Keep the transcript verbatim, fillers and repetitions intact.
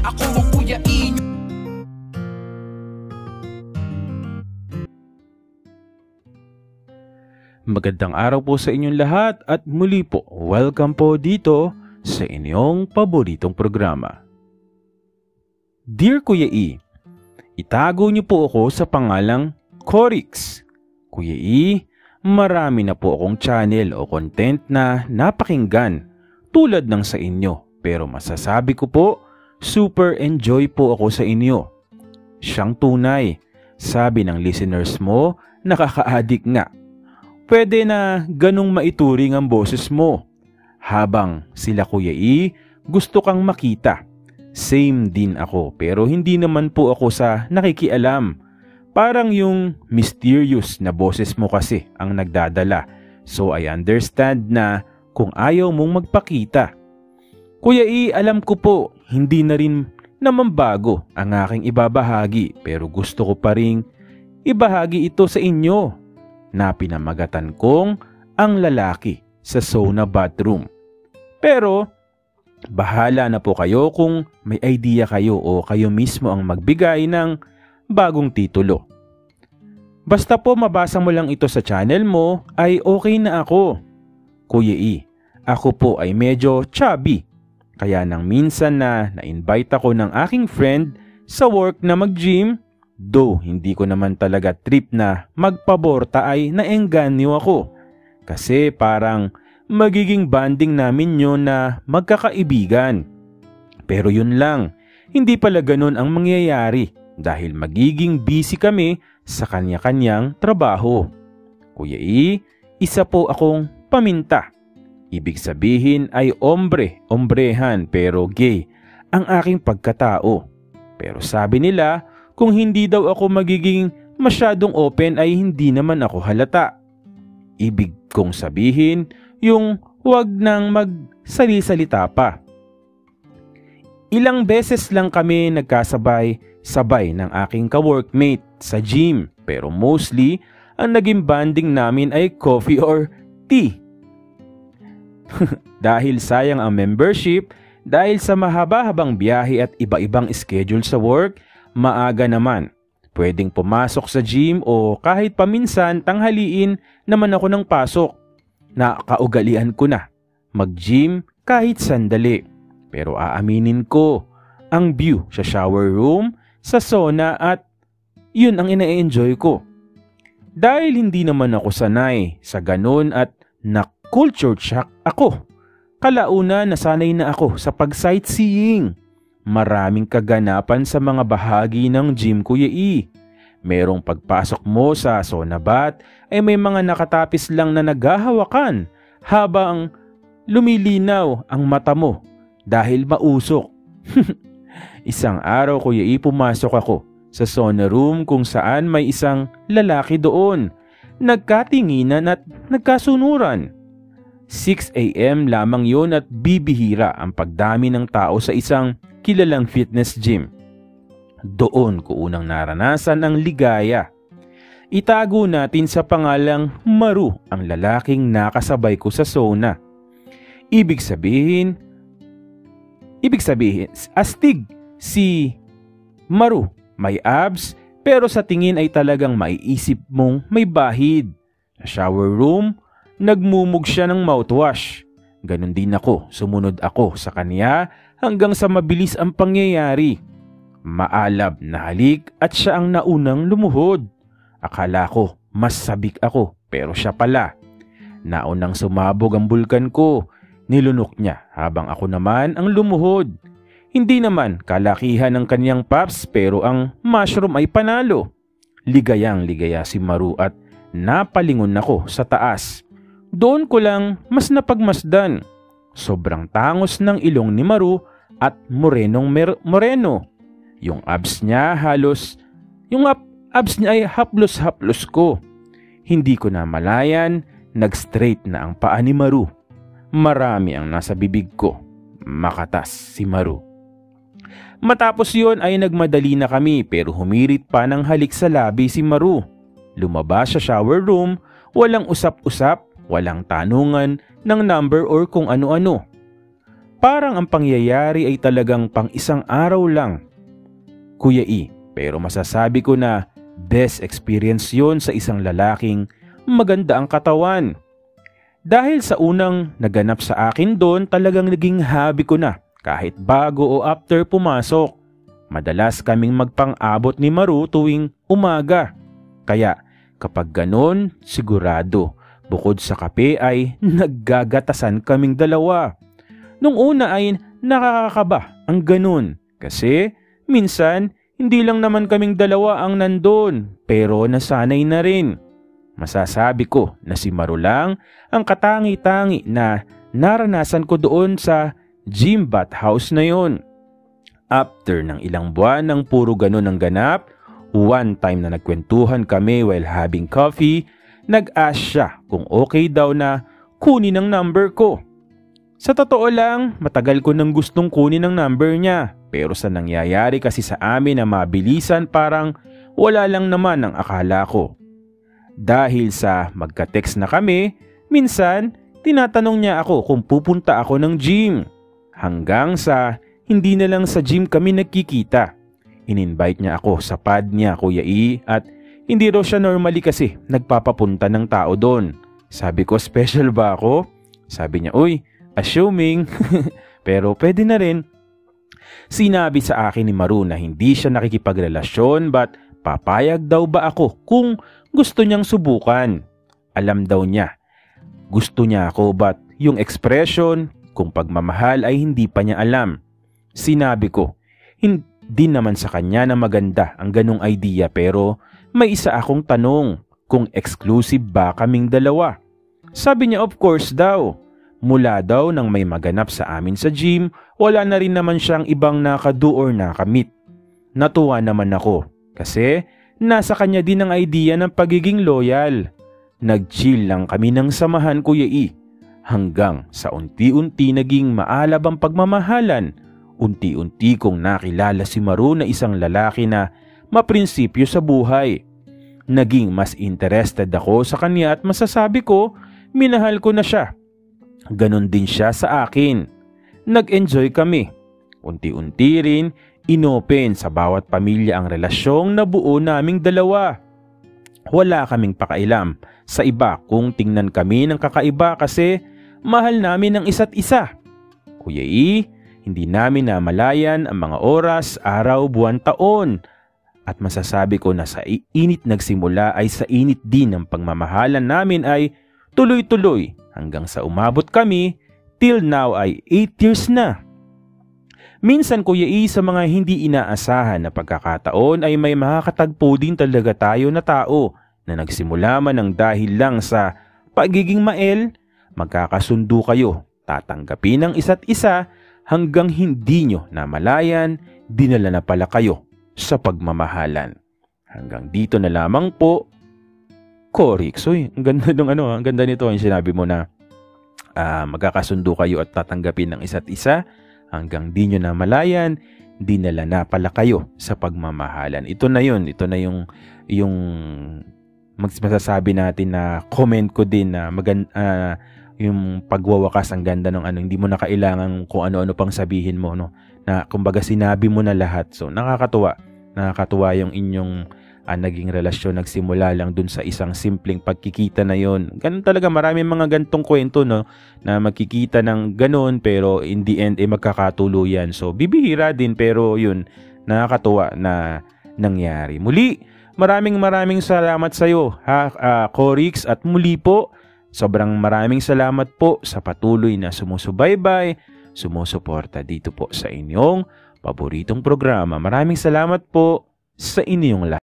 Ako ang Kuya E. Magandang araw po sa inyong lahat at muli po, welcome po dito sa inyong paboritong programa. Dear Kuya E, itago niyo po ako sa pangalang Corix. Kuya E, marami na po akong channel o content na napakinggan tulad ng sa inyo, pero masasabi ko po, super enjoy po ako sa inyo. Siyang tunay, sabi ng listeners mo, nakaka-addict nga. Pwede na ganong maituring ang boses mo. Habang sila Kuya E, gusto kang makita. Same din ako pero hindi naman po ako sa nakikialam. Parang yung mysterious na boses mo kasi ang nagdadala. So I understand na kung ayaw mong magpakita. Kuya E, alam ko po, hindi na rin naman bago ang aking ibabahagi pero gusto ko pa ring ibahagi ito sa inyo. Na pinamagatan kong ang lalaki sa sauna bathroom. Pero bahala na po kayo kung may idea kayo o kayo mismo ang magbigay ng bagong titulo. Basta po mabasa mo lang ito sa channel mo ay okay na ako. Kuya E, ako po ay medyo chubby. Kaya nang minsan na na-invite ako ng aking friend sa work na mag-gym, though hindi ko naman talaga trip na magpaborta ay naengganyo ako. Kasi parang magiging banding namin yun na magkakaibigan. Pero yun lang, hindi pala ganun ang mangyayari dahil magiging busy kami sa kanya-kanyang trabaho. Kuya E, isa po akong paminta. Ibig sabihin ay ombre, ombrehan pero gay ang aking pagkatao. Pero sabi nila, kung hindi daw ako magiging masyadong open ay hindi naman ako halata. Ibig kong sabihin yung huwag nang magsali-salita pa. Ilang beses lang kami nagkasabay-sabay ng aking ka-workmate sa gym pero mostly ang naging banding namin ay coffee or tea. Dahil sayang ang membership, dahil sa mahaba-habang biyahe at iba-ibang schedule sa work, maaga naman. Pwedeng pumasok sa gym o kahit paminsan tanghaliin naman ako ng pasok. Nakaugalian ko na mag-gym kahit sandali. Pero aaminin ko, ang view sa shower room, sa sauna at yun ang ina-enjoy ko. Dahil hindi naman ako sanay sa ganun at na-culture shock ako. Kalauna nasanay na ako sa pag-sightseeing. Maraming kaganapan sa mga bahagi ng gym, Kuya E. Merong pagpasok mo sa sauna bath ay may mga nakatapis lang na naghahawakan habang lumilinaw ang mata mo dahil mausok. Isang araw, Kuya E, pumasok ako sa sauna room kung saan may isang lalaki doon. Nagkatinginan at nagkasunuran. six a m lamang yun at bibihira ang pagdami ng tao sa isang kilalang fitness gym. Doon ko unang naranasan ang ligaya. Itago natin sa pangalang Maru ang lalaking nakasabay ko sa sauna. Ibig sabihin, ibig sabihin, astig si Maru. May abs pero sa tingin ay talagang maiisip mong may bahid. Sa shower room, nagmumug siya ng mouthwash. Ganon din ako, sumunod ako sa kanya hanggang sa mabilis ang pangyayari. Maalab na halik at siya ang naunang lumuhod. Akala ko mas sabik ako pero siya pala. Naunang sumabog ang bulkan ko. Nilunok niya habang ako naman ang lumuhod. Hindi naman kalakihan ng kanyang paps pero ang mushroom ay panalo. Ligayang ligaya si Maru at napalingon ako sa taas. Doon ko lang mas napagmasdan. Sobrang tangos ng ilong ni Maru at morenong mer- moreno. Yung abs niya halos, yung ab- abs niya ay haplos-haplos ko. Hindi ko na malayan, nag-straight na ang paa ni Maru. Marami ang nasa bibig ko. Makatas si Maru. Matapos yon ay nagmadali na kami pero humirit pa ng halik sa labi si Maru. Lumabas sa shower room, walang usap-usap, walang tanungan ng number or kung ano-ano. parang ang pangyayari ay talagang pang isang araw lang. Kuya E, pero masasabi ko na best experience yon sa isang lalaking maganda ang katawan. Dahil sa unang naganap sa akin doon, talagang naging hobby ko na kahit bago o after pumasok. Madalas kaming magpang-abot ni Maru tuwing umaga. Kaya kapag ganon, sigurado, bukod sa kape ay naggagatasan kaming dalawa. Nung una ay nakakakaba ang ganon kasi minsan hindi lang naman kaming dalawa ang nandun pero nasanay na rin. Masasabi ko na si Maru lang ang katangi-tangi na naranasan ko doon sa gym bathhouse na yon. After ng ilang buwan ng puro ganon ang ganap, one time na nagkwentuhan kami while having coffee, nag-ask siya kung okay daw na kunin ang number ko. Sa totoo lang, matagal ko nang gustong kunin ang number niya, pero sa nangyayari kasi sa amin na mabilisan parang wala lang naman ang akala ko. Dahil sa magka-text na kami, minsan tinatanong niya ako kung pupunta ako ng gym. Hanggang sa hindi na lang sa gym kami nagkikita. In-invite niya ako sa pad niya, Kuya E, at hindi raw siya normally kasi nagpapapunta ng tao doon. Sabi ko, special ba ako? Sabi niya, uy, assuming, pero pwede na rin. Sinabi sa akin ni Maru na hindi siya nakikipagrelasyon but papayag daw ba ako kung gusto niyang subukan. Alam daw niya, gusto niya ako but yung expression, kung pagmamahal ay hindi pa niya alam. Sinabi ko, hindi naman sa kanya na maganda ang ganong idea pero may isa akong tanong kung exclusive ba kaming dalawa. Sabi niya of course daw. Mula daw nang may maganap sa amin sa gym, wala na rin naman siyang ibang nakadu or nakamit. Natuwa naman ako kasi nasa kanya din ang idea ng pagiging loyal. Nag-chill lang kami ng samahan, Kuya E. Hanggang sa unti-unti naging maalab ang pagmamahalan. Unti-unti kong nakilala si Maru na isang lalaki na maprinsipyo sa buhay. Naging mas interested ako sa kanya at masasabi ko, minahal ko na siya. Ganon din siya sa akin. Nag-enjoy kami. Unti-unti rin, inopen sa bawat pamilya ang relasyong nabuo naming dalawa. Wala kaming pakailam sa iba kung tingnan kami ng kakaiba kasi mahal namin ang isa't isa. Kuya E, hindi namin namalayan ang mga oras, araw, buwan, taon. At masasabi ko na sa init nagsimula ay sa init din ng pagmamahalan namin ay tuloy-tuloy hanggang sa umabot kami till now ay eight years na. Minsan, Kuya E, sa mga hindi inaasahan na pagkakataon ay may makakatagpo din talaga tayo na tao na nagsimula man ng dahil lang sa pagiging mael, magkakasundo kayo, tatanggapin ang isa't isa hanggang hindi nyo namalayan, dinala na pala kayo sa pagmamahalan. Hanggang dito na lamang po, Corix. Uy, ang ganda nung ano, ang ganda nito yung sinabi mo na uh, magkakasundo kayo at tatanggapin ng isa't isa hanggang di nyo namalayan, dinala na pala kayo sa pagmamahalan. Ito na yun, ito na yung yung masasabi natin na comment ko din na maganda, uh, yung pagwawakas ang ganda ng ano, hindi mo na kailangan kung ano-ano pang sabihin mo, no? Na kumbaga sinabi mo na lahat. So nakakatuwa. Nakakatuwa yung inyong uh, naging relasyon nagsimula lang dun sa isang simpleng pagkikita na yon. Ganun talaga, maraming mga gantong kwento, no, na magkikita ng ganun pero in the end eh magkakatuluyan. So bibihira din pero yun, nakakatuwa na nangyari. Muli, maraming maraming salamat sa iyo, ha, uh, Corix, at muli po, sobrang maraming salamat po sa patuloy na sumusubaybay, sumusuporta dito po sa inyong paboritong programa. Maraming salamat po sa inyong lahat.